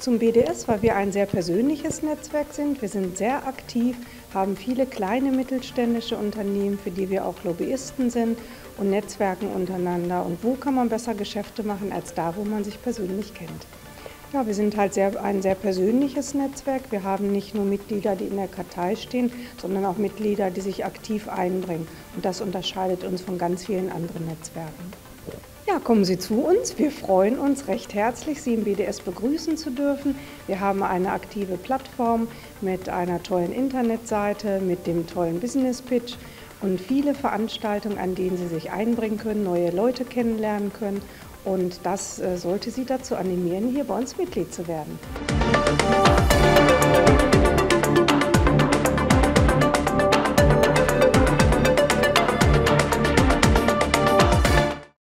zum BDS, weil wir ein sehr persönliches Netzwerk sind. Wir sind sehr aktiv, haben viele kleine mittelständische Unternehmen, für die wir auch Lobbyisten sind und netzwerken untereinander. Und wo kann man besser Geschäfte machen als da, wo man sich persönlich kennt? Ja, wir sind halt ein sehr persönliches Netzwerk. Wir haben nicht nur Mitglieder, die in der Kartei stehen, sondern auch Mitglieder, die sich aktiv einbringen. Und das unterscheidet uns von ganz vielen anderen Netzwerken. Ja, kommen Sie zu uns. Wir freuen uns recht herzlich, Sie im BDS begrüßen zu dürfen. Wir haben eine aktive Plattform mit einer tollen Internetseite, mit dem tollen Business Pitch und viele Veranstaltungen, an denen Sie sich einbringen können, neue Leute kennenlernen können. Und das sollte Sie dazu animieren, hier bei uns Mitglied zu werden.